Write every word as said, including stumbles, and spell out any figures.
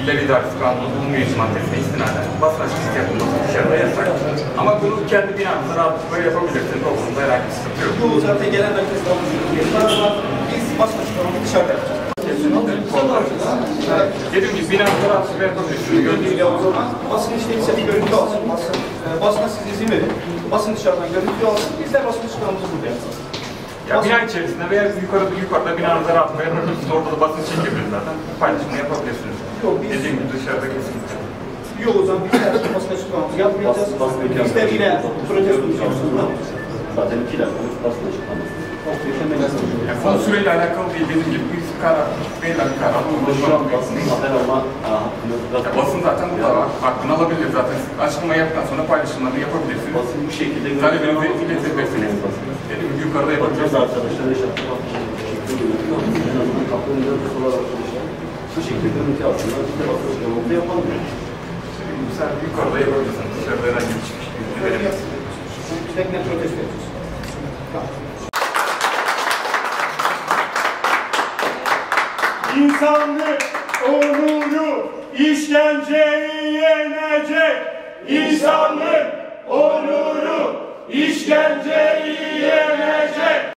İller İdaresi Kanunu'nun bu mevzu maddesine istinaden basın açıklığı yapılması dışarıda yasak. Ama bunu kendi binanızda rahatlıkla yapabilirsiniz. O konuda herhangi bir sıkıntı yok. Bu zaten gelen herkes almışıyor. Biz basın açıklaması dışarıda yapacağız. Dediğim gibi binanızda rahatlıkla yapabilirsiniz. Gönlüyle o zaman basın işte ise bir görüntü alsın. Basın, e, basına siz izin verin. Basın dışarıdan görüntü alsın. Biz de basın açıklamamızı burada yapacağız. Ya bina içerisinde veya yukarıda yukarıda binanıza rahatlıkla yapabilirsiniz. Orada da basın çekebilir zaten. Paylaşımı yapabilirsiniz. Yok, biz... Dediğim gibi dışarıda kesinlikle. Yok o zaman biz de basın açıklamamızı yapmayacağız. Biz de yine protestomuz yapsınlar. Zaten iki dakika basın açıklaması. Yani son süreyle alakalı değil, dediğim gibi bir karar, verilen bir karar. Şu an basının haber alma hakkını... Ya basın zaten bu da hakkını alabilir zaten. Açıklama yaptıktan sonra paylaşımlarını yapabilirsiniz. Basın bu şekilde... Talebinizi iletebilirsiniz. Dediğim gibi yukarıda yapabilirsiniz. Arkadaşlar iş yaptılar. En azından kapının görüntüsü olarak arkadaşlar. Bu şekilde görüntü altında biz de basın açıklaması yapalım. Sen yukarıda yapabilirsiniz. Dışarıda herhangi bir çıkış verebilirsiniz. Biz de yine protesto yapacağız. Tamam. İnsanlık onuru işkenceyi yenecek. İnsanlık onuru işkenceyi yenecek.